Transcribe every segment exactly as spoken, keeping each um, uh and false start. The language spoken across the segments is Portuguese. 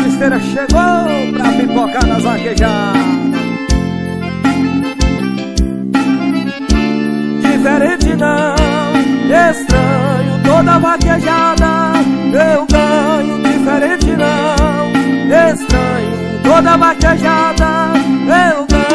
esteira chegou pra pipocar nas vaquejadas. Diferente não, estranho toda vaquejada. Eu ganho, diferente não, estranho toda vaquejada. Eu ganho.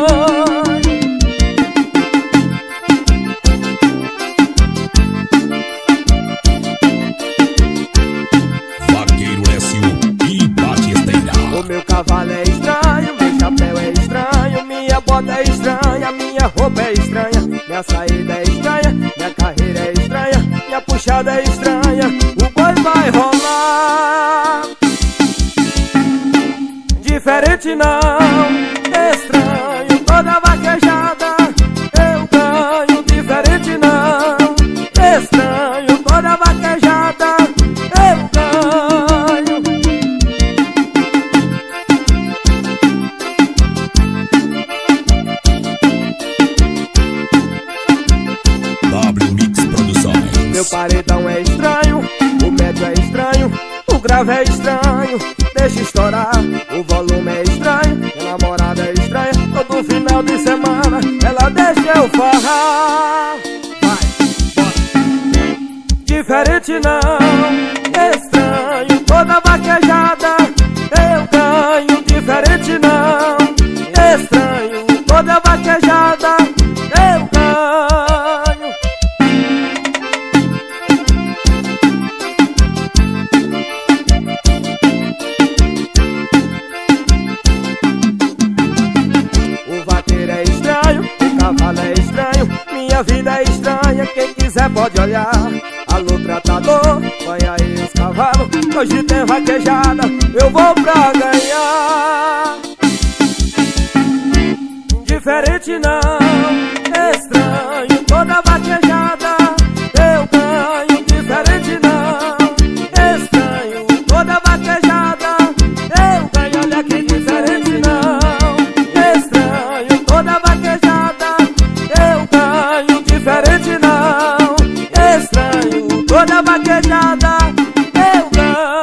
Vaqueiro S U e bate esteira. O meu cavalo é estranho, meu chapéu é estranho, minha bota é estranha, minha roupa é estranha, minha saída é estranha, minha carreira é estranha, minha puxada é estranha, o boi vai rolar. Diferente não, estranho toda vaquejada. Eu ganho, diferente não, estranho toda vaquejada. Eu ganho. W Mix Produções. Meu paredão é estranho, o metro é estranho, o grave é estranho, deixa estourar. O volume é estranho, minha namorada é estranha. Todo final de semana ela deixa eu farrar. Vai, bora. Diferente não, estranho toda vaquejada. Eu ganho, diferente não, estranho toda vaquejada. Eu ganho. O vaqueiro é estranho, o cavalo é estranho, minha vida é estranha, quem quiser pode olhar. Alô tratador, põe aí os cavalos, hoje tem vaquejada, eu vou pra ganhar. Diferente não, estranho toda vaquejada. Eu ganho, diferente não, estranho toda vaquejada. Eu ganho, olha que diferente não, estranho toda vaquejada. Eu ganho, diferente não, estranho toda vaquejada. Eu ganho.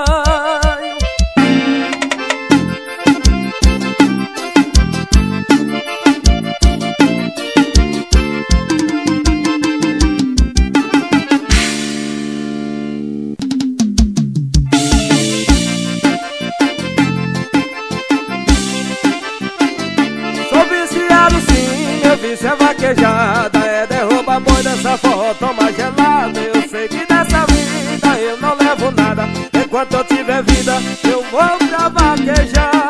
Sou viciado sim, meu vício é vaquejada. É derruba boi dessa forró, toma gelada. Eu sei que dessa vida eu não levo nada. Enquanto eu tiver vida, eu vou pra vaquejada.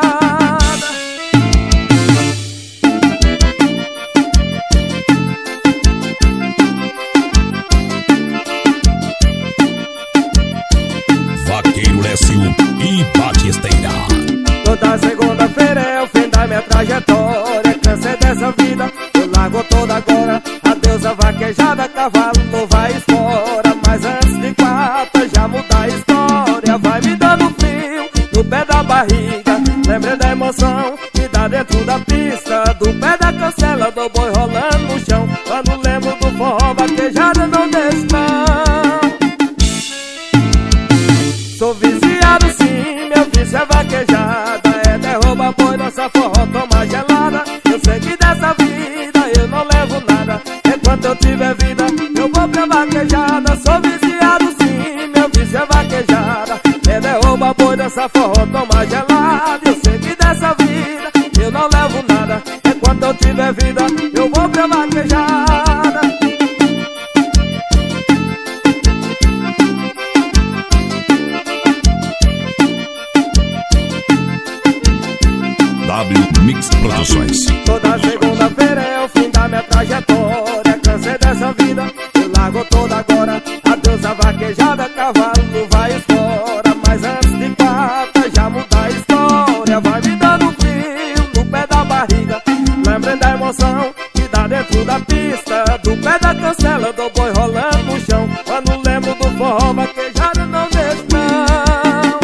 Vaqueiro S U e bate esteira. Toda segunda-feira é o fim da minha trajetória. Cansei dessa vida, eu largo toda agora. Adeus a vaquejada, cavalo vai embora. Mas antes de quarta já muda a história. Vai me dando frio no pé da barriga. Lembrei da emoção que dá dentro da pista. Do pé da cancela do boi rolando no chão. Quando lembro do forró, vaquejada não deixa não. Sou viciado sim, meu vício é vaquejada. É derruba boi, dança forró, toma gelada. Eu sei que dessa vida eu não levo nada. Enquanto eu tiver vida, eu vou pra vaquejada. Sou viciado sim, meu vício é vaquejada. É derruba boi, dança forró, toma gelada. Eu sei que dessa vida eu não levo nada. Enquanto eu tiver vida, eu vou pra vaquejada. W Mix Produções. Toda segunda-feira é o fim da minha trajetória. Cansei dessa vida, eu largo toda agora. Adeus a vaquejada, cavalo vai embora. Mas antes de quarta já muda a história. Vai me dando frio no pé da barriga. Lembrem da emoção que dá dentro da pista. Do pé da cancela do boi rolando no chão. Quando lembro do forró, vaquejada não deixa não.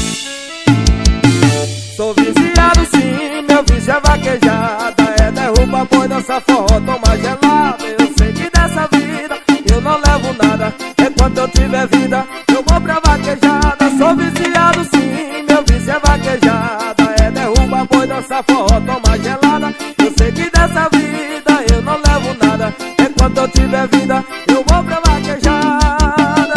Sou viciado sim, meu vício é vaquejada. É derruba boi, dança forró, toma gelada. Eu sei que dessa vida eu não levo nada. Enquanto eu tiver vida, eu vou pra vaquejada. Sou viciado sim, meu vício é vaquejada. enquanto eu tiver vida, eu vou pra vaquejada.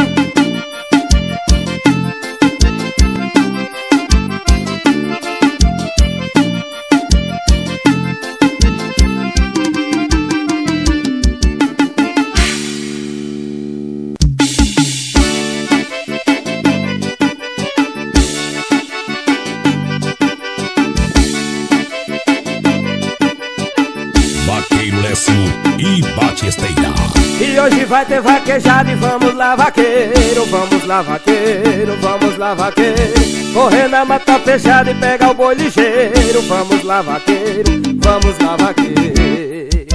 E Batisteira. E hoje vai ter vaquejada e vamos lá vaqueiro, vamos lá vaqueiro, vamos lá vaqueiro. Correr na mata fechada e pegar o boi ligeiro. Vamos lá vaqueiro, vamos lá vaqueiro.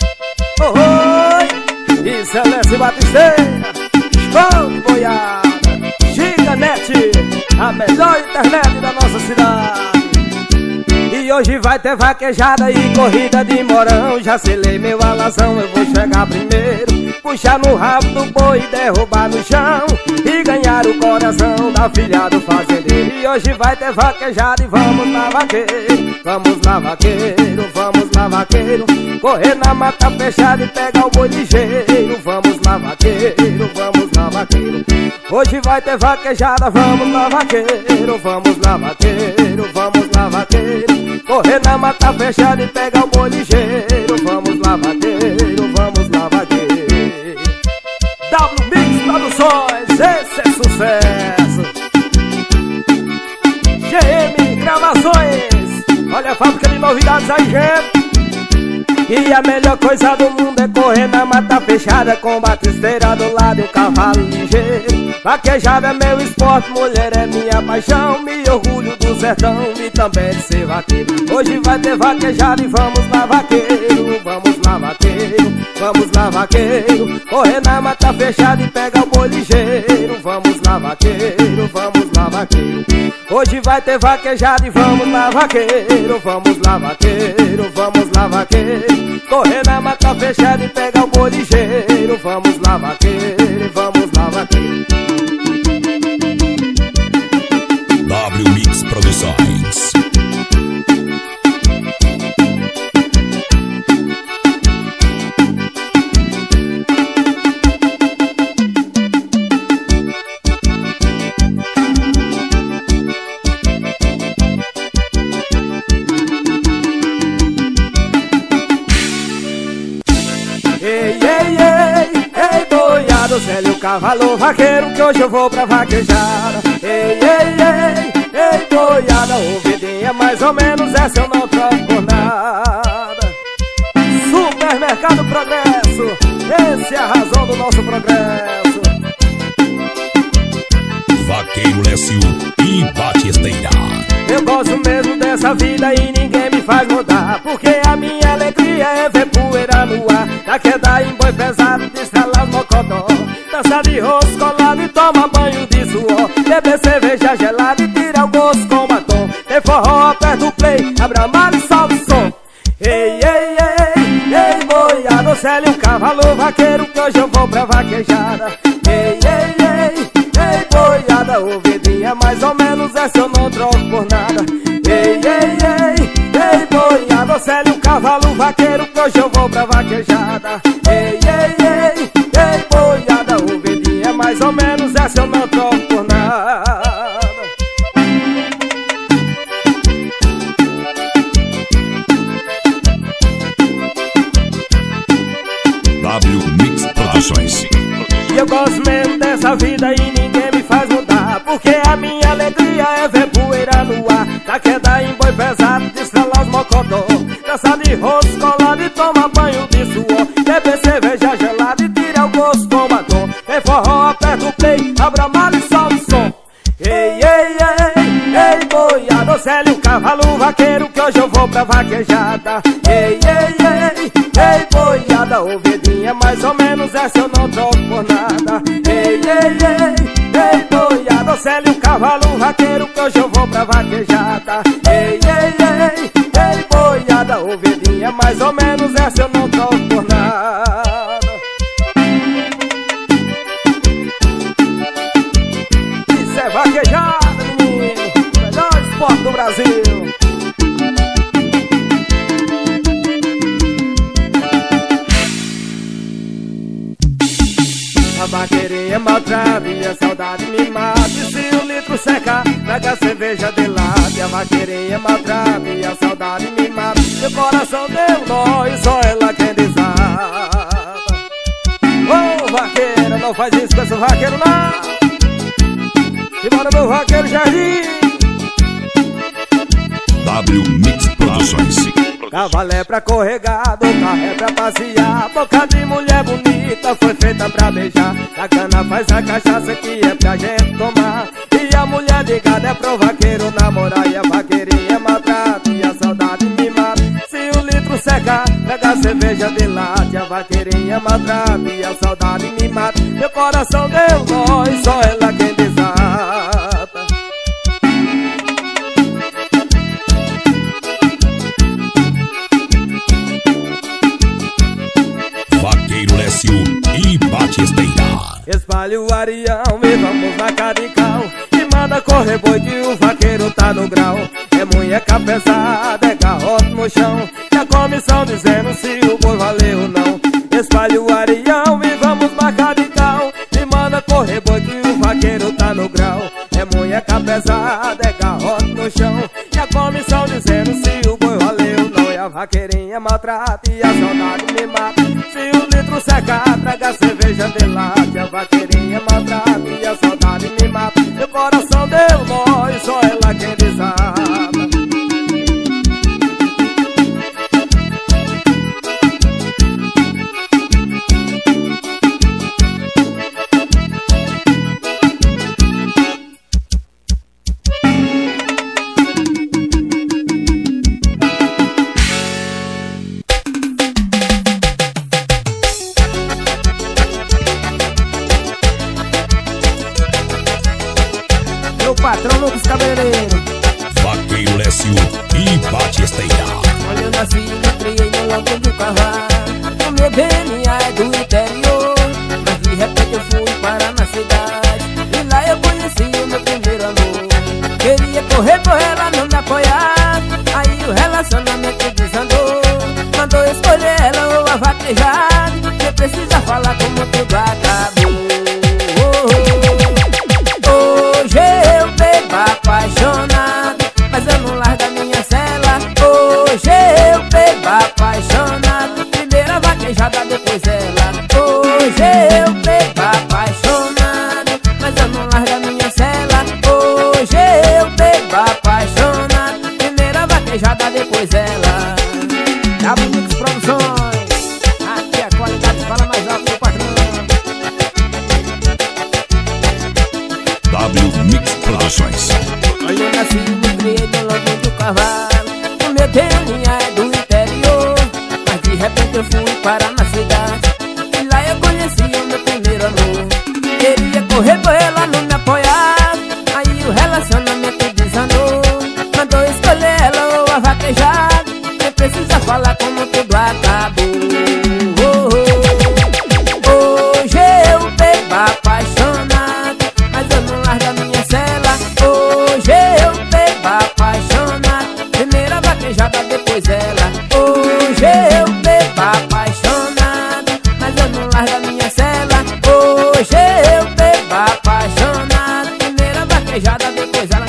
Oh, oi, isso é Lécio Batisteira, show de boiada, Giganet, a melhor internet da nossa cidade. E hoje vai ter vaquejada e corrida de morão. Já selei meu alazão, eu vou chegar primeiro, puxar no rabo do boi e derrubar no chão, e ganhar o coração da filha do fazendeiro. E hoje vai ter vaquejada e vamos lá vaqueiro, vamos lá vaqueiro, vamos lá vaqueiro. Correr na mata fechada e pegar o boi ligeiro. Vamos lá vaqueiro, vamos lá vaqueiro. Hoje vai ter vaquejada, vamos lá vaqueiro, vamos lá vaqueiro, vamos lá vaqueiro. Correr na mata fechada e pegar o boi ligeiro. Vamos lá vaqueiro, vamos lá vaqueiro. W Mix Produções, esse é sucesso. G M Gravações, olha a fábrica de novidades aí, gente. E a melhor coisa do mundo é correr na mata fechada com batisteira do lado e um cavalo ligeiro. Vaquejada é meu esporte, mulher é minha paixão. Me orgulho do sertão e também de ser vaqueiro. Hoje vai ter vaquejada e vamos lá vaqueiro, vamos lá vaqueiro, vamos lá vaqueiro. Correr na mata fechada e pegar o boi ligeiro. Vamos lá vaqueiro, vamos lá vaqueiro. Hoje vai ter vaquejada e vamos lá vaqueiro, vamos lá vaqueiro, vamos lá vaqueiro. Correr na mata fechada e pegar o boi ligeiro. Vamos lá vaqueiro, vamos lá vaqueiro. W Mix Produções. Ei, ei, ei, ei, boiado, Célio, cavalo vaqueiro, que hoje eu vou pra vaquejada. Ei, ei, ei, ei, boiada, ouvidinha, mais ou menos essa eu não troco por nada. Supermercado Progresso, esse é a razão do nosso progresso. Vaqueiro Lécio e Batisteira. Eu gosto mesmo dessa vida e ninguém me faz mudar, porque a minha alegria é ver poeira no ar. Da queda em boi pesado, de estralar os mocotó, dança de rosto colado e toma banho de suor, beber cerveja gelada e tirar o gosto com batom. Tem forró, aperta o play, abre a mala e solta o som. Ei, ei, ei, ei, boiado, Célio, cavalo vaqueiro, que hoje eu vou pra vaquejada. Ei, ei, ei, ei, boiada, ouvidinha, mais ou menos essa eu não troco por nada. Ei, ei, ei, ei, boiada, Célio, cavalo vaqueiro, que hoje eu vou pra vaquejada. Ei, ei, ei, ei, boiada, ouvidinha, mais ou menos essa eu não troco por nada. W Mix Produções. E eu gosto mesmo dessa vida e ninguém me faz mudar, porque a minha alegria é ver poeira no ar. Da queda em boi pesado, de estralar os mocotó, dança de rosto colado e toma banho de suor, beber cerveja gelada e tira o gosto com batom. Tem forró, aperta o play, abre a mala e solta o som. Ei, ei, ei, ei, boiado, Célio, cavalo vaqueiro, que hoje eu vou pra vaquejada. Ei, ei, ei, ei, boiada, ouvidinha, mais ou menos essa eu não troco por nada. Ei, ei, ei, ei, boiada, Célio, cavalo vaqueiro, que hoje eu vou pra vaquejada. Ei, ei, ei, ei, boiada, ouvidinha, mais ou menos essa eu não troco por nada. Isso é vaquejada, menino, o melhor esporte do Brasil. vaqueirinha maltrata e a saudade me mata. E se o litro secar, traga a cerveja de lado. E a vaqueirinha maltrata e a saudade me mata. Meu coração deu nó e só ela quem desata. Ô oh, vaqueira, não faz isso com esse vaqueiro não. Embora meu vaqueiro Jardim. W Mix Produções. Cavalo é pra corregado, carro é pra passear. Boca de mulher bonita foi feita pra beijar. A cana faz a cachaça que é pra gente tomar. E a mulher de gado é pro vaqueiro namorar. E a vaqueirinha maltrata e a saudade me mata. Se o litro secar, pega a cerveja de lata. E a vaqueirinha maltrata e a saudade me mata. Meu coração deu nó e só ela quem desata. Vaqueiro Lécio e Batesteira. Espalha o arião e vamos na carical. E manda correr boi que o vaqueiro tá no grau. É munheca pesada, é garrote no chão. E a comissão dizendo se o boi valeu ou não. Espalha o arião e vamos na carical. E manda correr boi que o vaqueiro tá no grau. É munheca pesada, é garrote no chão. E a comissão dizendo se o boi valeu ou não. E a vaqueirinha maltrata e a saudade me mata. Se o litro secar, traga a cerveja de lata. E a vaqueirinha maltrata e a saudade me mata. Meu coração deu nó e só ela quem desata. Patrão Lucas Cabeleireiro. Vaqueiro Lécio e Batesteira. Olha, eu nasci e me criei no lombo do cavalo. O meu D N A é do interior, mas de repente eu fui parar na cidade. E lá eu conheci o meu primeiro amor. Queria correr por ela, não me apoiar. Aí o relacionamento desandou. Mandou escolher ela ou a vaquejada. Você precisa falar como tudo acabou. Hoje eu bebo apaixonado, mas eu não largo a minha cela. Hoje eu bebo apaixonado, primeira vaquejada, depois ela. Hoje eu bebo apaixonado, mas eu não largo a minha cela. Hoje eu bebo apaixonado, primeira vaquejada, depois ela. W Mix Produções, aqui a qualidade fala mais alto do patrão. W Mix Produções. Olha, eu nasci e me criei no lombo do cavalo. O meu D N A é do interior, mas de repente eu fui parar na cidade. E lá eu conheci o meu primeiro amor. Queria correr por ela, não me apoiar. Aí o relacionamento desandou. Mandou escolher ela ou a vaquejada. Nem precisa falar como tudo acabou. Hoje eu bebo apaixonado, mas eu não largo a minha cela. Hoje eu bebo apaixonado, primeira vaquejada, depois ela. Hoje eu bebo apaixonado, mas eu não largo a minha cela. Hoje eu bebo apaixonado, primeira vaquejada, depois ela.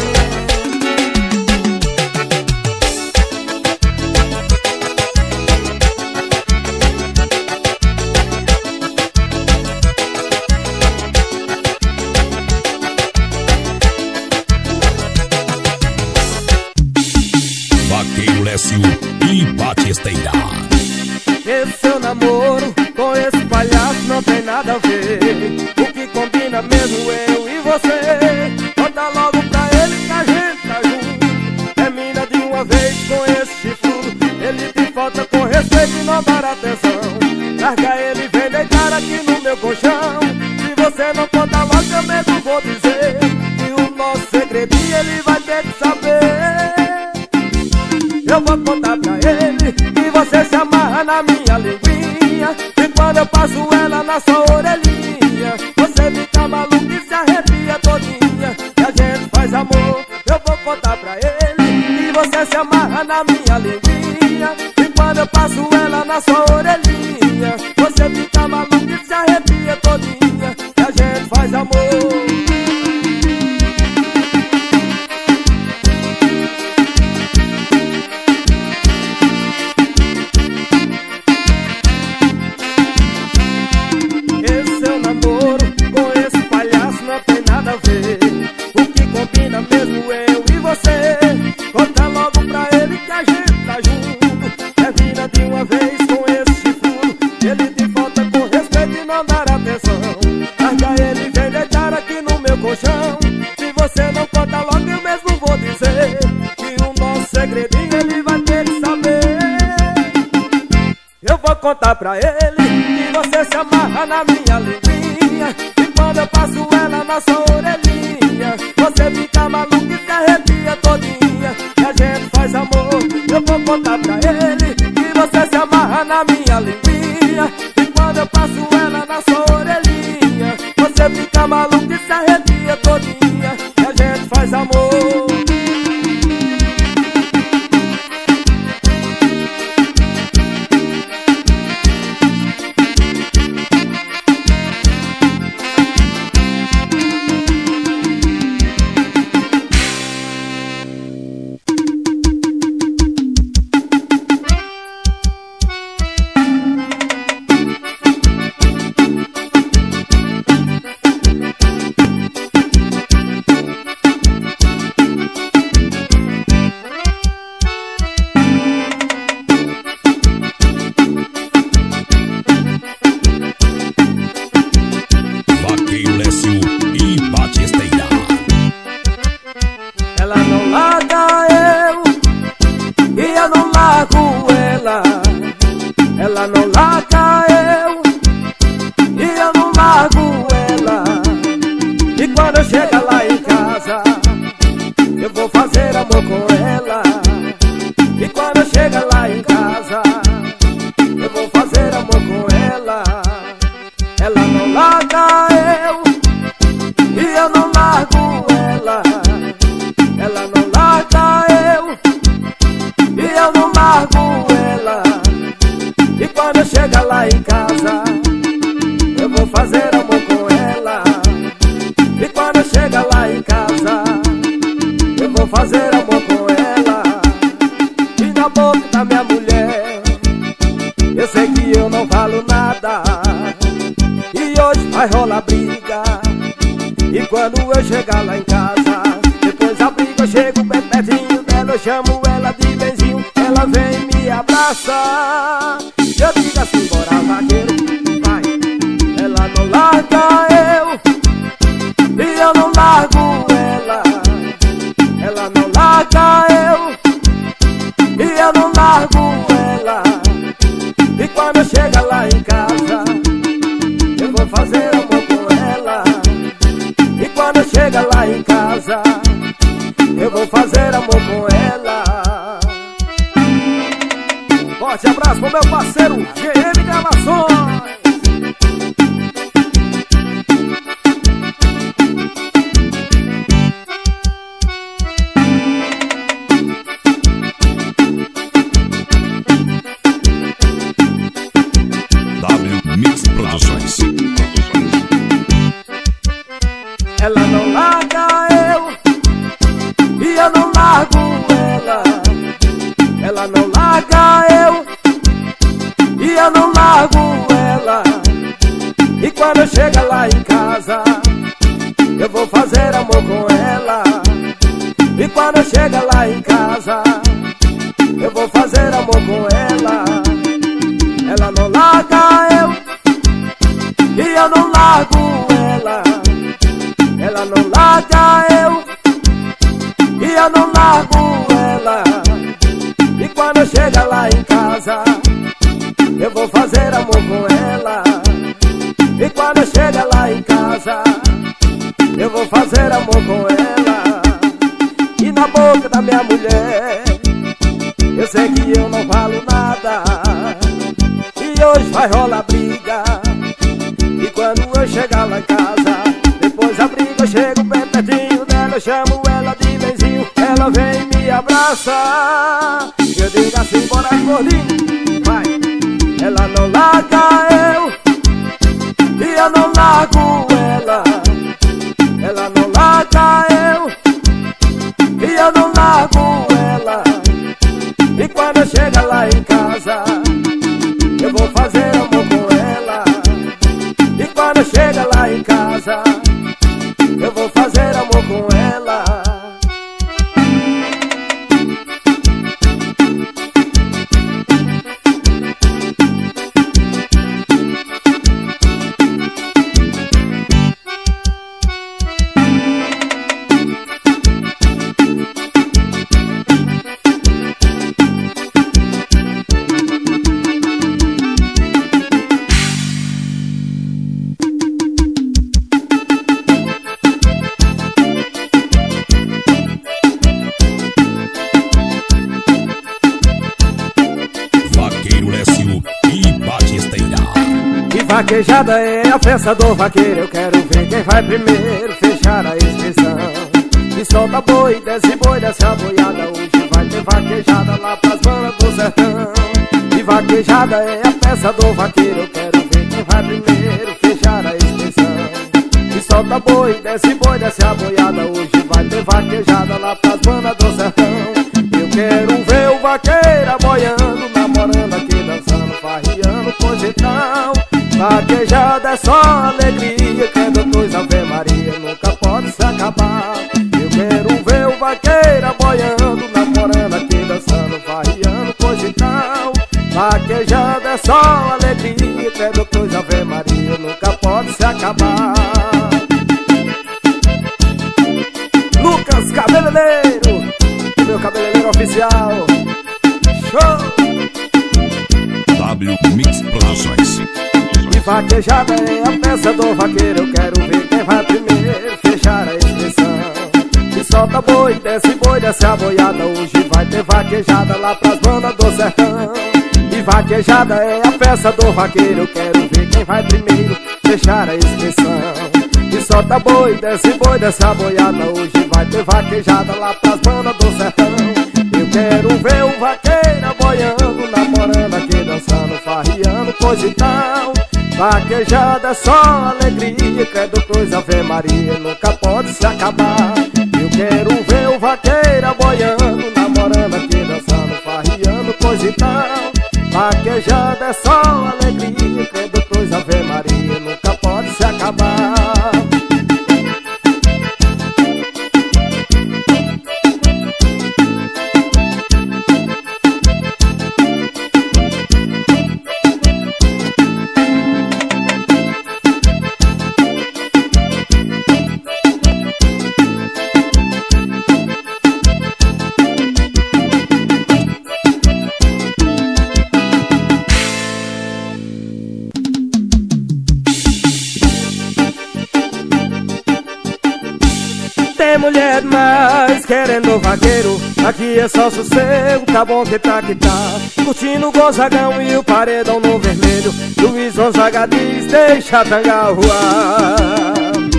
Vaqueiro Lécio e Batesteira. Esse seu namoro com esse palhaço não tem nada a ver. O que combina mesmo eu e você. Conta logo pra ele que a gente tá junto. Termina de uma vez com esse chifrudo. Ele te falta com respeito e não dar atenção. Larga ele e vem deitar aqui no meu colchão. Se você não conta logo eu mesmo vou dizer que o nosso segredinho ele vai ter que saber. Eu vou contar pra ele que você se amarra na minha linguinha. E quando eu passo ela na sua orelhinha, você fica maluco e se arrepia todinha. E a gente faz amor. Eu vou contar pra ele que você se amarra na minha linguinha. E quando eu passo ela na sua orelhinha, você fica maluco e se arrepia todinha. E amor. Esse seu namoro com esse palhaço não tem nada a ver. O que combina mesmo eu e você. Conta logo pra ele que a gente tá junto. Termina de uma vez com esse chifrudo. Ele te falta com respeito e não dar atenção. Larga ele, vem deitar aqui no meu colchão. Se você não conta logo eu mesmo vou dizer que o nosso segredinho ele vai ter que saber. Eu vou contar pra ele que você se amarra na minha linguinha. E quando eu passo ela na sua orelhinha, você fica maluco e se arrepia todinha. E a gente faz amor. Eu vou contar pra ele que você se amarra na minha linguinha. E quando eu passo ela na sua orelhinha, você fica maluco e se arrepia todinha. E a gente faz amor. Ela não larga eu e eu não largo ela. Ela não larga eu e eu não largo ela. E quando eu chegar lá em casa, eu vou fazer amor com ela. E quando eu chegar lá em casa, eu vou fazer amor com ela. Ela não larga eu e eu não largo ela. Ela não larga eu e eu não largo ela. E quando eu chegar lá em casa, eu vou fazer amor com ela. E quando eu chegar lá em casa, eu vou fazer amor com ela. E na boca da minha mulher, eu sei que eu não valo nada. E hoje vai rolar briga. E quando eu chegar lá em casa, depois da briga eu chego bem pertinho dela. Eu chamo ela de benzinho, ela vem me abraçar. Eu digo assim, bora vaqueiro, vai. Ela não larga eu e eu não largo ela. Ela não larga eu e eu não largo ela. E quando eu chegar lá em casa, eu vou fazer amor com ela. E quando eu chegar lá em casa, eu vou fazer amor com ela. Forte abraço pro meu parceiro G M Gravações. W Mix Produções. Ela não larga eu e eu não largo ela. Ela não larga eu e eu não largo ela. E quando eu chegar lá em casa, eu vou fazer amor com ela. E quando eu chegar lá em casa, eu vou fazer amor com ela. Ela não larga eu e eu não largo ela. Ela não larga eu e eu não largo ela. E quando eu chegar lá em casa, eu vou fazer amor com ela. E quando eu chegar lá em casa, eu vou fazer amor com ela. E na boca da minha mulher, eu sei que eu não valo nada. E hoje vai rolar briga. E quando eu chegar lá em casa, depois da briga eu chego bem pertinho dela. Eu chamo ela de benzinho, ela vem me abraçar. Eu digo assim, bora gordinho, vai. Ela não larga eu e eu não largo ela. Quando eu chegar lá em casa, eu vou fazer amor com ela. Vaquejada é a festa do vaqueiro. Eu quero ver quem vai primeiro fechar a inscrição. E solta boi, desce boi, desce a boiada. Hoje vai ter vaquejada lá pras bandas do sertão. E vaquejada é a festa do vaqueiro. Eu quero ver quem vai primeiro fechar a inscrição. E solta boi, desce boi, desce a boiada. Hoje vai ter vaquejada lá pras bandas do sertão. Eu quero ver o vaqueiro aboiando, namorando aqui, dançando, farriando, pois então vaquejada é só alegria, que é doutor Ave Maria, nunca pode se acabar. Eu quero ver o vaqueiro aboiando, namorando aqui, dançando, farriando, pois então vaquejada é só alegria, que é doutor Ave Maria, nunca pode se acabar. Lucas Cabeleireiro, meu cabeleireiro oficial. Show! W Mix Produções. E vaquejada é a festa do vaqueiro. Eu quero ver quem vai primeiro fechar a inscrição. E solta boi, desce boi, desce a boiada. Hoje vai ter vaquejada lá pras bandas do sertão. E vaquejada é a festa do vaqueiro. Eu quero ver quem vai primeiro fechar a inscrição. E solta boi, desce boi, desce a boiada. Hoje vai ter vaquejada lá pras bandas do sertão. Eu quero ver o vaqueiro aboiando, namorando aqui, dançando, farriando, pois então vaquejada é só alegria, credo, cruz, Ave Maria, nunca pode se acabar. Eu quero ver o vaqueiro aboiando, namorando aqui, dançando, farriando, pois então vaquejada é só alegria, credo, cruz, Ave Maria, nunca pode se acabar. Tem mulher demais querendo vaqueiro, aqui é só sossego, tá bom que tá que tá. Curtindo o Gonzagão e o paredão no vermelho. Luiz Gonzaga diz, deixa a tanga voar.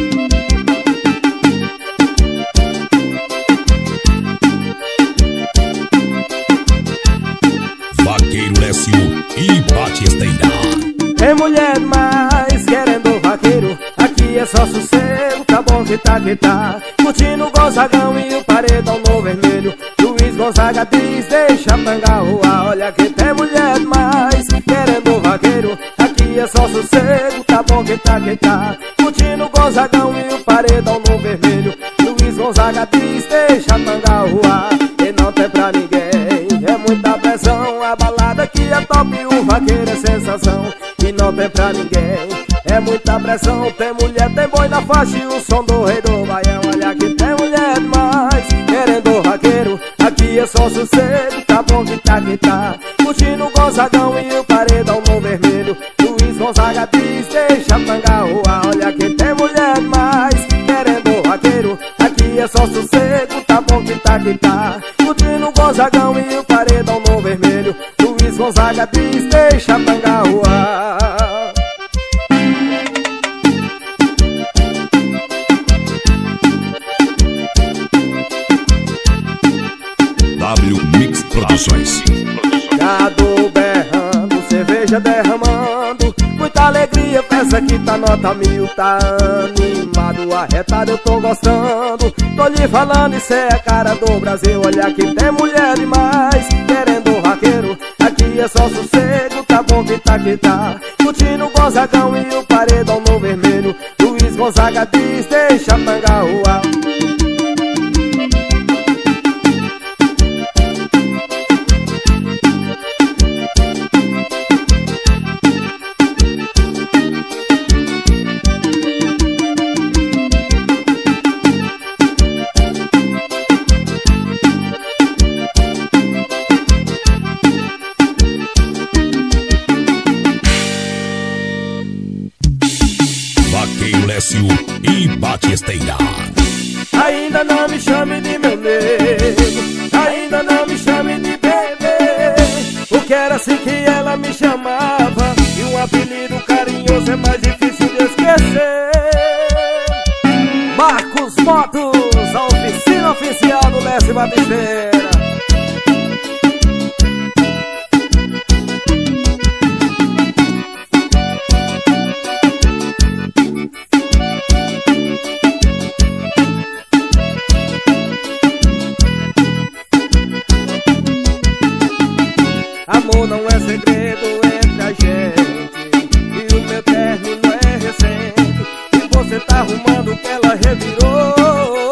Vaqueiro S U e Batesteira. Tem mulher demais querendo vaqueiro, aqui é só sossego, tá bom que tá que tá. Curtindo o Gonzagão e o paredão no vermelho. Luiz Gonzaga diz, deixa a tanga voar. Olha que tem mulher demais querendo vaqueiro, aqui é só sossego, tá bom que tá que tá. Curtindo o Gonzagão e o paredão no vermelho. Luiz Gonzaga diz, deixa a tanga voar. E não tem pra ninguém, é muita pressão. A balada aqui é top, o vaqueiro é sensação. E não tem pra ninguém, é muita pressão. Tem mulher, tem boi na faixa e o som do rei do baião. Olha que tem mulher demais querendo vaqueiro, aqui é só sossego, tá bom que tá que tá. Curtindo o Gonzagão e o paredão no vermelho. Luiz Gonzaga diz, deixa a tanga voar. Olha que tem mulher demais querendo vaqueiro, aqui é só sossego, tá bom que tá que tá. Curtindo o Gonzagão e o paredão no vermelho. Luiz Gonzaga diz, deixa a tanga voar. W Mix Produções. Gado berrando, cerveja derramando, muita alegria, festa que tá nota mil. Tá animado, arretado, eu tô gostando. Tô lhe falando, isso é a cara do Brasil. Olha que tem mulher demais querendo vaqueiro, aqui é só sossego, tá bom que tá que tá. Curtindo o Gonzagão e o paredão no vermelho. Gonzaga diz, deixa a tanga voar. Vaqueiro Lécio e Batisteira. Ainda não me chame de meu nego, ainda não me chame de bebê, porque era assim que ela me chamava, e um apelido carinhoso é mais difícil de esquecer. Marcos Motos, a oficina oficial do Lécio Batisteira. Amor não é segredo entre a gente, e o meu término é recente, e você tá arrumando que ela revirou.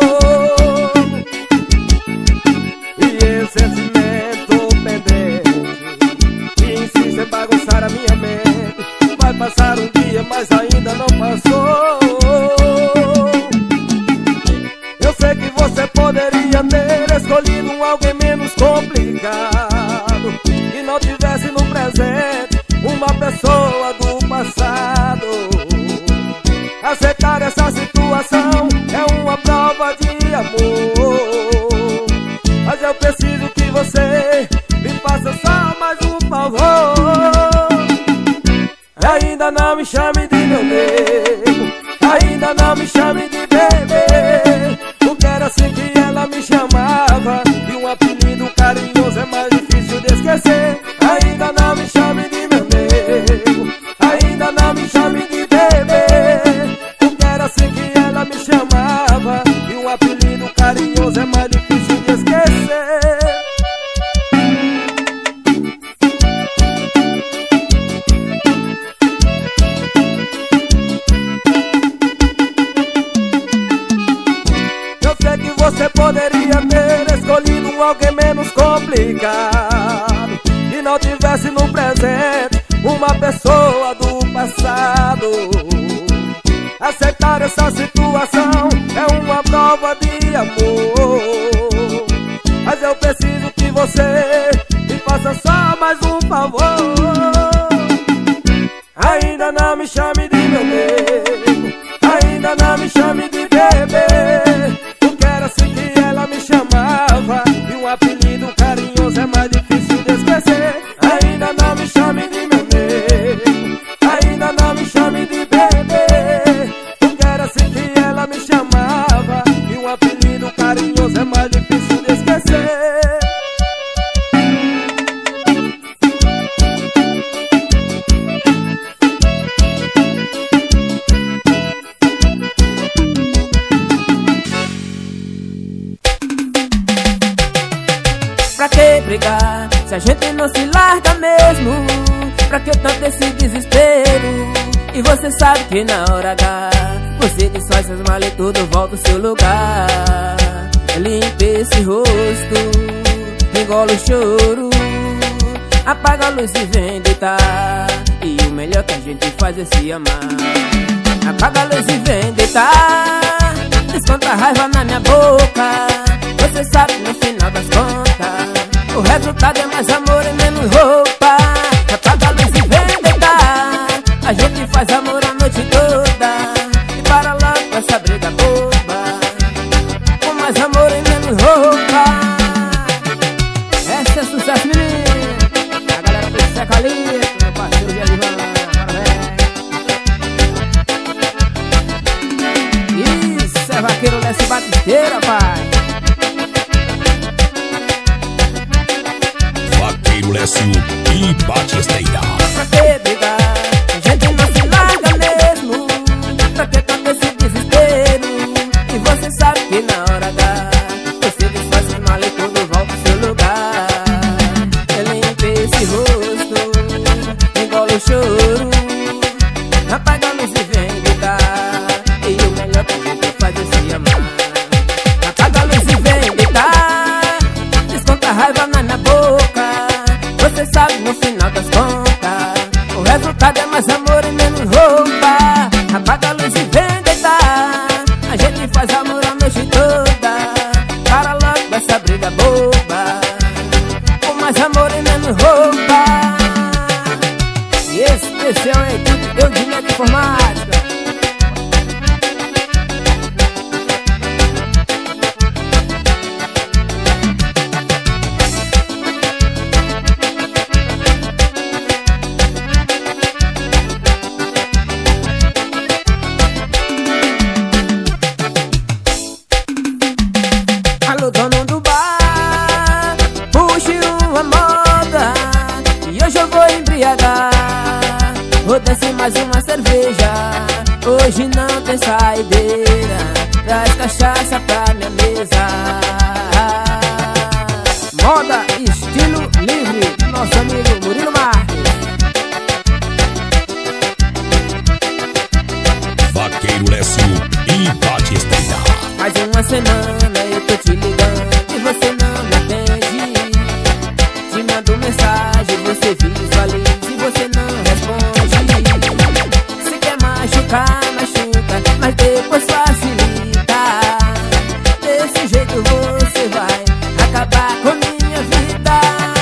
E esse sentimento pendente que insiste em bagunçar a minha mente, vai passar um dia, mas ainda não passou. Eu sei que você poderia ter escolhido um alguém menos complicado, que não tivesse no presente uma pessoa do passado. Aceitar essa situação é uma prova de amor, mas eu preciso que você me faça só mais um favor. Ainda não me chame de meu nego, ainda não me chame de bebê, porque era assim que ela me chamava, e um apelido carinhoso é mais difícil de esquecer. Ainda não me chame de meu nego, ainda não me chame de bebê, porque era assim que ela me chamava, e um apelido carinhoso é mais difícil de esquecer. Eu sei que você poderia ter escolhido um alguém menos complicado, que não tivesse no presente uma pessoa do passado. Aceitar essa situação é uma prova de amor, mas eu preciso que você me faça só mais um favor. Ainda não me chame de meu nego, ainda não me chame de bebê, porque era assim que ela me chamava, e um apelido carinhoso é mais difícil de esquecer. Ainda não me chame de meu nego, ainda não me chame de bebê, porque era assim que ela me chamava, e um apelido carinhoso é mais difícil de esquecer. Pra que brigar, se a gente não se larga mesmo? Pra que tanto esse desespero? E você sabe que na hora H você desfaz as malas e tudo volta ao seu lugar. Limpa esse rosto, engola o choro, apaga a luz e vem deitar. E o melhor que a gente faz é se amar. Apaga a luz e vem deitar, desconta a raiva na minha boca. Você sabe no final das contas o resultado é mais amor e menos roupa. Apaga a luz e vem deitar, a gente faz amor a noite toda, e para logo com essa briga boba, com mais amor e menos roupa. Esse é sucesso, menino. A galera do Seca ali, meu parceiro de Alivan. Isso é Vaqueiro Lécio Batisteira, pai. Vaqueiro Lécio e Batisteira. Pra que brigar? A gente não se larga mesmo. Pra que tanto esse desespero? E você sabe que na hora H você desfaz as malas e tudo volta ao seu lugar. Limpa esse rosto, engola o choro, apaga a luz e vem gritar. E o Hoje não tem saideira, traz cachaça pra minha mesa. Moda estilo livre, nosso amigo Murilo Marques. Vaqueiro Lécio e Batista. Faz uma semana eu tô te ligando e você não me atende. Te mando mensagem, você visualiza e você não responde. Se quer machucar, machuca, mas depois facilita. Desse jeito você vai acabar com minha vida.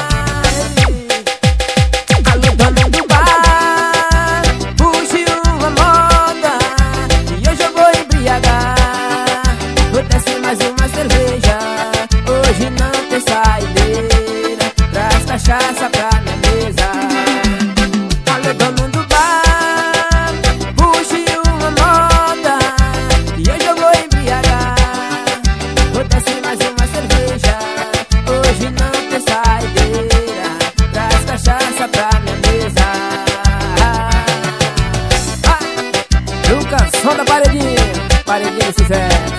Alô, dono do bar, puxe uma moda e hoje eu vou embriagar. Desce mais uma cerveja, hoje não tem saideira, traz cachaça pra minha mesa. Alô, dono do bar, puxe uma moda e hoje eu vou embriagar. Desce mais uma cerveja, hoje não tem saideira, traz cachaça pra minha mesa. Ah, Lucas, som da paredinha, paredinha de sucesso.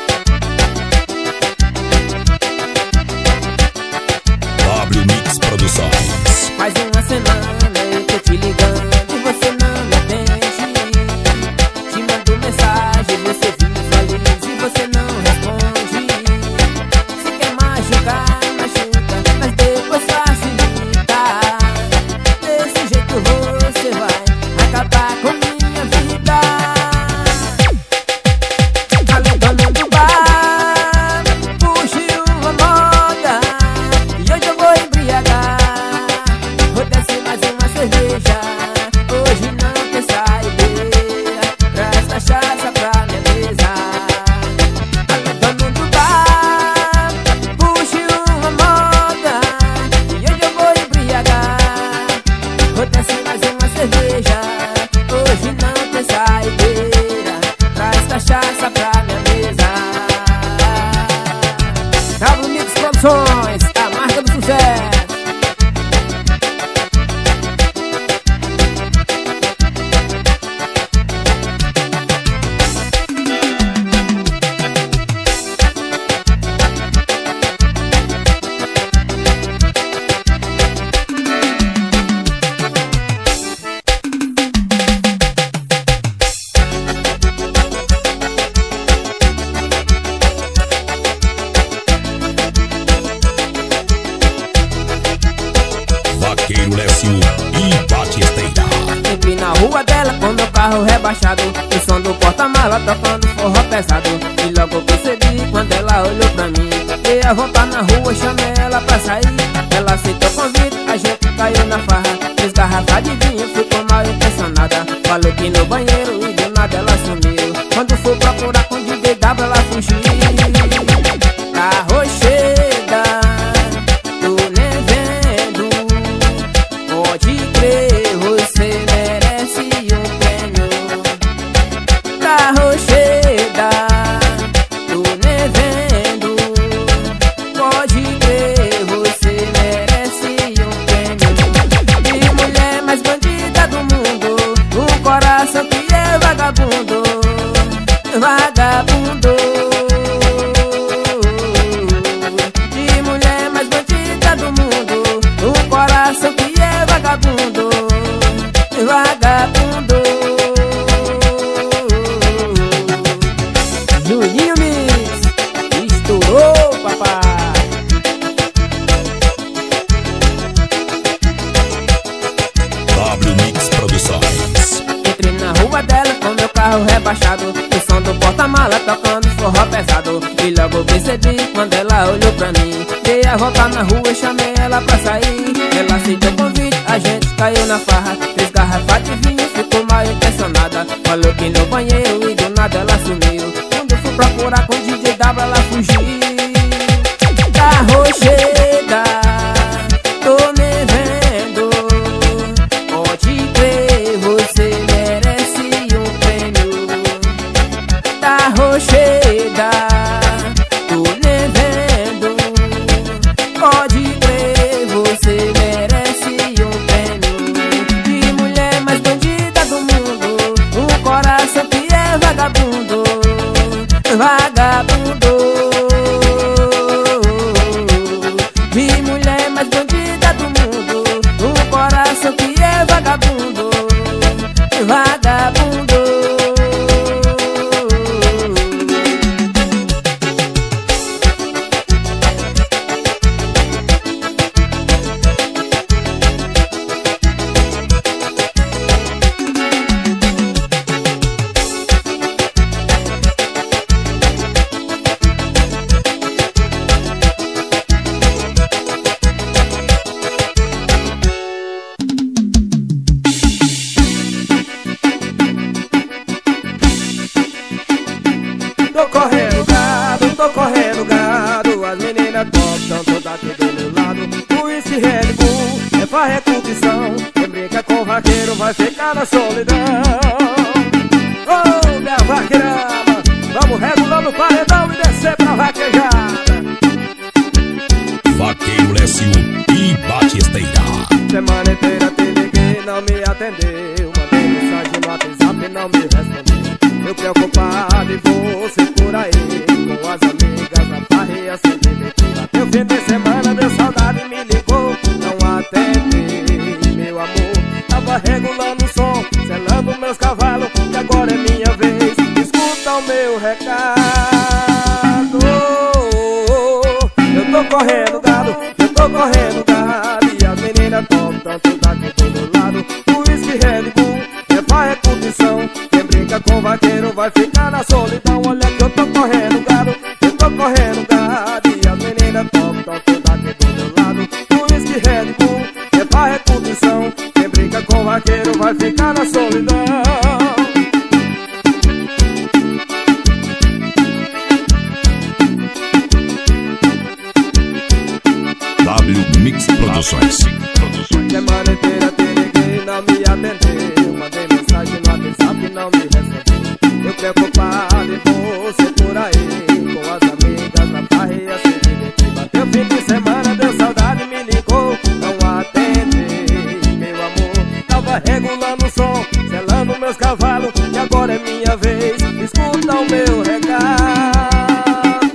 Faz uma semana eu tô te ligando e você não me atende. Te mando mensagem, você visualiza e você não responde. Se quer machucar, machuca, mas depois facilita. Desse jeito você vai acabar com minha vida. Alô, dono do bar, puxe uma moda e hoje eu vou embriagar. Desce mais uma cerveja, hoje não tem saideira, traz cachaça pra minha mesa. Alô, dono do bar, puxe uma moda e hoje eu vou embriagar. Desce mais uma cerveja, hoje não tem saideira, traz cachaça pra minha mesa. Cabo Mix Produções, a marca do sucesso. Vaqueiro Lécio e Batisteira. Entrei na rua dela com meu carro rebaixado, o som do porta-mala tocando forró pesado. E logo percebi quando ela olhou pra mim. Dei a volta na rua, chamei ela pra sair. Ela aceitou o convite, a gente caiu na farra. Fiz garrafa de vinho, ficou mal intencionada. Falou que no banheiro e do nada ela sumiu. Quando fui procurar com o D J W ela fugiu. Carro chega, tô nem vendo. Pode crer, você merece um prêmio. Carro chega, tô nem vendo. Pode crer, você merece um prêmio. E mulher mais bandida do mundo, um coração que é vagabundo, vagabundo. E mulher mais bandida do mundo, um coração que é vagabundo, vagabundo. Juninho Mix, estourou, papai. W Mix Produções. Entrei na rua dela com meu carro rebaixado, o som do porta-mala tocando forró pesado. E logo percebi quando ela olhou pra mim. Dei a volta na rua, chamei ela pra sair. Ela aceitou o convite, a gente caiu na farra. Três garrafas de vinho, ficou mal intencionada. Falou que no banheiro e do nada ela sumiu. Quando fui procurar com o D J W ela fugiu. Carro chega, tô nem vendo. Pode crer, você merece um prêmio. Carro chega, tô nem vendo. Pode crer, você merece um prêmio. De mulher mais bandida do mundo, um coração que tô correndo gado, tô correndo gado. As meninas top tão todas aqui do meu lado. O uísque Red Bull é farra, é curtição. Quem brinca com vaqueiro vai ficar na solidão. Oh, minha vaqueirama, vamos regulando o paredão e descer pra vaquejada. Vaqueiro Lécio e Batisteira. Semana inteira te liguei, não me atendeu. Mandei mensagem no WhatsApp e não me respondeu. Eu preocupado e você por aí, com as amigas na farra se divertir. Bateu fim de semana, deu saudade, me ligou, não atendi, meu amor. Tava regulando o som, selando meus cavalos, e agora é minha vez. Escuta o meu recado. Eu tô correndo gado, eu tô correndo gado. E as meninas top tanto daqui do meu lado. O uísque Red Bull é farra, é curtição. Quem brinca com vaqueiro vai ficar na solidão. Olha que eu tô correndo gado, eu tô correndo gado. E as meninas top tanto daqui do meu lado. O uísque Red Bull é farra, é curtição. Quem brinca com vaqueiro vai ficar na solidão. W Mix Produções. Semana inteira te liguei, não me atendeu. Mandei mensagem no WhatsApp e não me respondeu. Eu preocupado e você por aí, com as amigas na farra se divertir. Bateu fim de semana, deu saudade, me ligou, não atendi, meu amor. Tava regulando o som, selando meus cavalos, e agora é minha vez. Escuta o meu recado.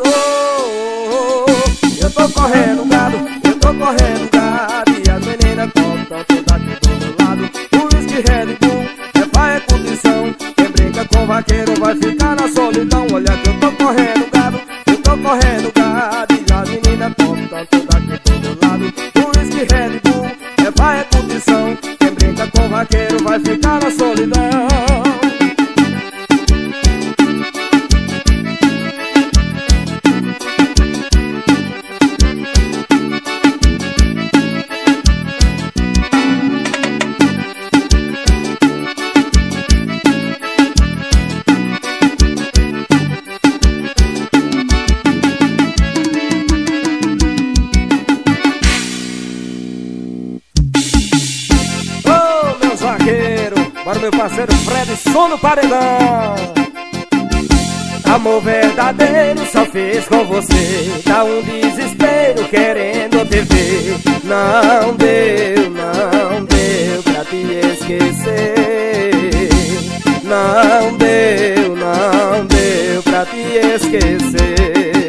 Eu tô correndo gado, eu tô correndo gado. E as meninas top tão todas aqui do meu lado. O uísque Red Bull é farra, é curtição. Quem brinca com vaqueiro vai ficar na solidão. Olha que eu tô correndo gado, eu tô correndo gado. E as meninas top tão todas aqui do meu lado. O uísque Red Bull é farra, é curtição. Quem brinca com vaqueiro vai ficar na solidão. Para o meu parceiro Fred, som no paredão. Amor verdadeiro só fiz com você. Dá um desespero querendo te ver. Não deu, não deu pra te esquecer. Não deu, não deu pra te esquecer.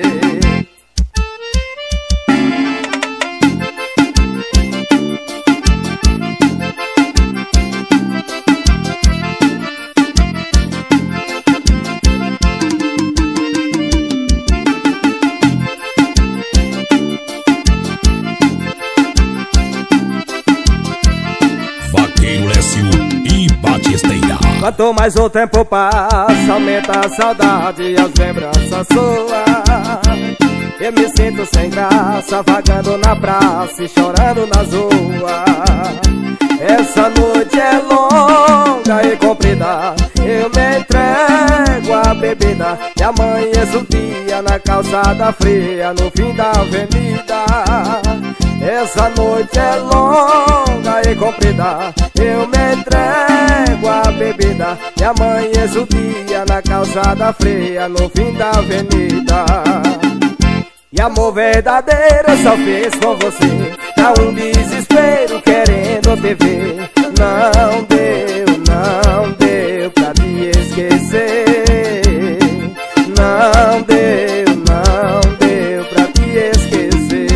Quanto mais o tempo passa, aumenta a saudade e as lembranças suas. Eu me sinto sem graça, vagando na praça e chorando nas ruas. Essa noite é longa e comprida, eu me entrego à bebida e amanheço o dia na calçada fria, no fim da avenida. Essa noite é longa e comprida, eu me entrego à bebida e amanheço o dia na calçada fria, no fim da avenida. E amor verdadeiro eu só fiz com você. Dá um desespero querendo te ver. Não deu, não deu pra te esquecer. Não deu, não deu pra te esquecer.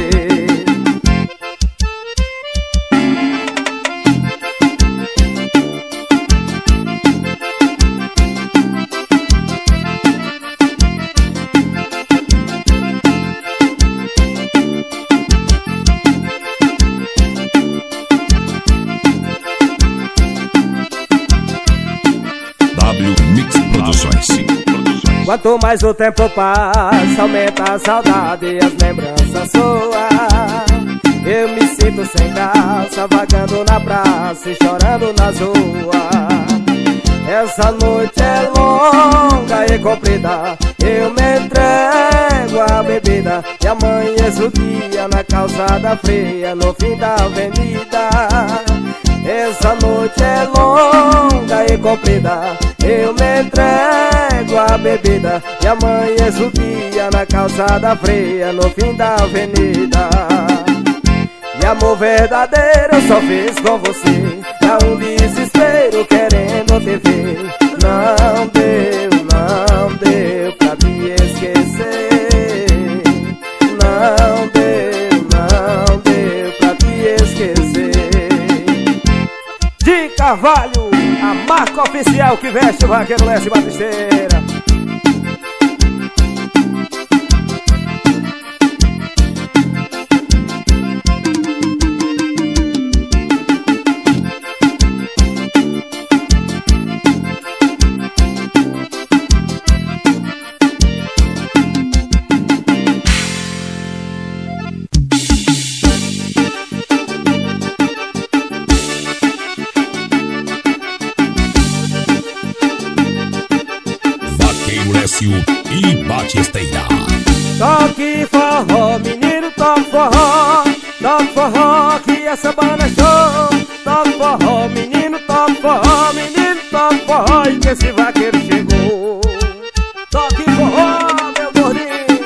Quanto mais o tempo passa, aumenta a saudade e as lembranças suas. Eu me sinto sem graça, vagando na praça e chorando nas ruas. Essa noite é longa e comprida, eu amanheço o dia na calçada fria, no fim da avenida. Essa noite é longa e comprida, eu me entrego à bebida. E amanheço o dia na calçada fria, no fim da avenida. E amor verdadeiro eu só fiz com você, dá um desespero querendo te ver. Não deu, não deu pra te esquecer. Não deu, não deu pra te esquecer. De Carvalho, a marca oficial que veste o Vaqueiro Leste Batisteira. E Batisteira. Toque forró, menino, toque forró. Toque forró, que essa banda é show. Toque forró, menino, toque forró. Menino, toque forró, e que esse vaqueiro chegou. Toque forró, meu gordinho.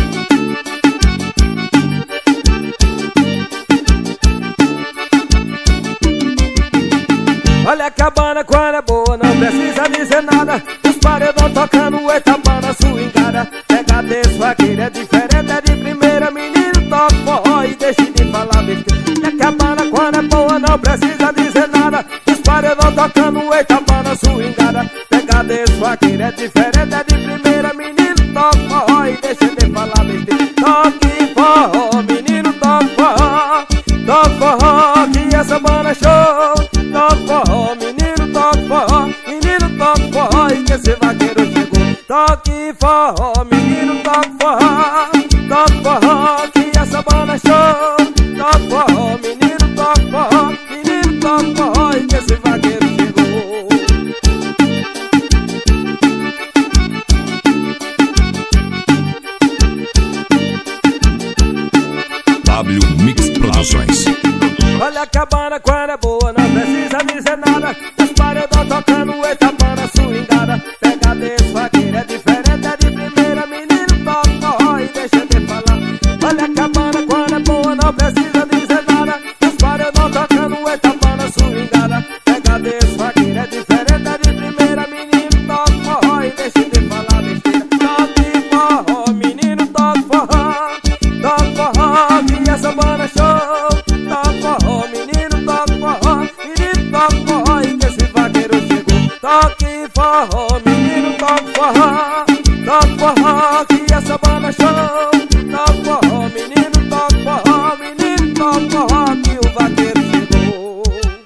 Olha que a banda quando é boa, não precisa dizer nada. Os paredão tocando, eita banda swingada. Pega desse vaqueiro, é diferente, é de primeira. Menino, toca forró e deixe de falar besteira. Olha que a banda quando é boa, não precisa dizer nada. Os paredão tocando, eita banda swingada. Pega desse vaqueiro, é diferente, é de primeira. Menino, toca forró e deixe de falar besteira. Toque forró, menino, toca forró. Toca forró, que essa banda é show. Toque forró, menino, toque forró. Menino, toque forró, e que esse vaqueiro chegou. Toque forró, menino, toque forró. Toque forró, que essa banda é show. Toque forró, menino, toque forró. Menino, toque forró, e que esse vaqueiro chegou. W Mix Produções. Olha que a banda quando é boa, não precisa dizer nada. Os paredão tocando, eita banda swingada. Pega desse vaqueiro, é diferente, é de primeira. Menino, toca forró e deixa de falar. Olha que a banda quando é boa, não precisa dizer nada. Os paredão tocando, eita banda swingada. Pega desse vaqueiro, é diferente, é de primeira. Menino, toca forró e deixa de falar besteira. Toque forró, menino, toca forró. Toque forró, que essa banda é show. Toque forró, menino, toque forró. Menino, toque forró, e que esse vaqueiro chegou. Toque forró, menino, toque forró. Toque forró, que essa banda é show. Toque forró, menino, toque forró. Menino, toque forró, que o vaqueiro chegou.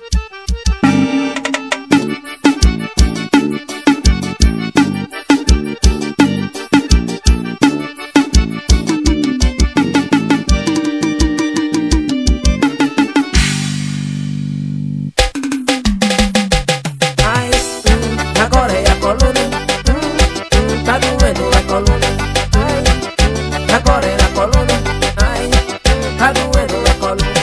Ai, hum, agora é a coluna. Hum, hum, tá doendo a coluna. Ai, hum, agora é a coluna. Ai, hum, tá doendo a coluna.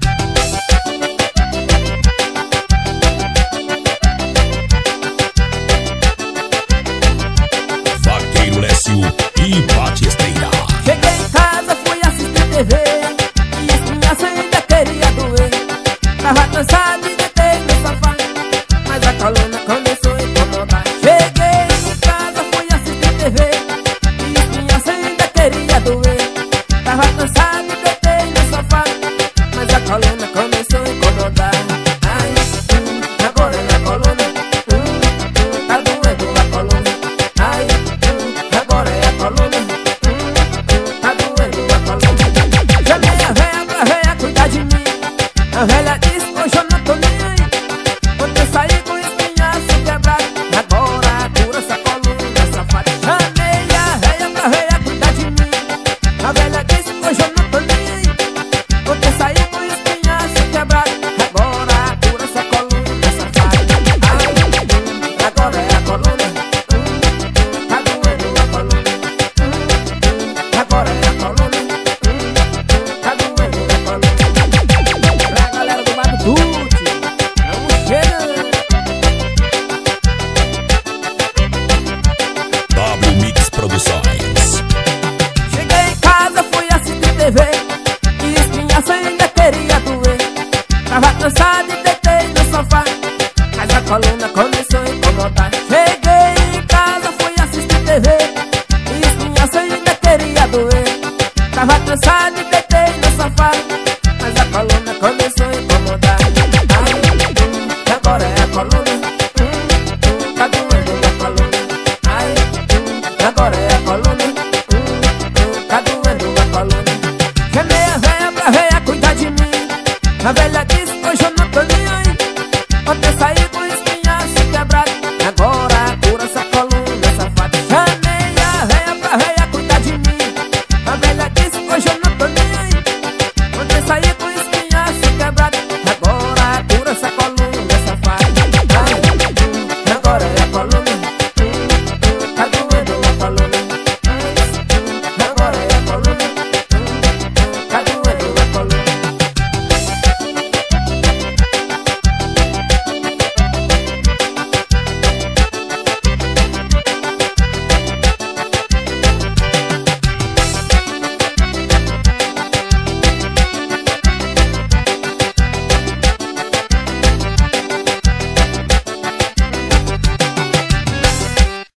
Vaqueiro Lécio e Batisteira. Cheguei em casa, fui assistir T V e a espinhaça ainda queria doer. Tava cansado e deitei no sofá, mas a coluna começou a incomodar. Cheguei em casa, fui assistir T V e a espinhaça ainda queria doer. Tava cansado e deitei no sofá, mas a coluna começou a incomodar. Ai, hum, agora é na coluna. Hum, hum, tá doendo a coluna. Ai, hum, agora é a coluna. levei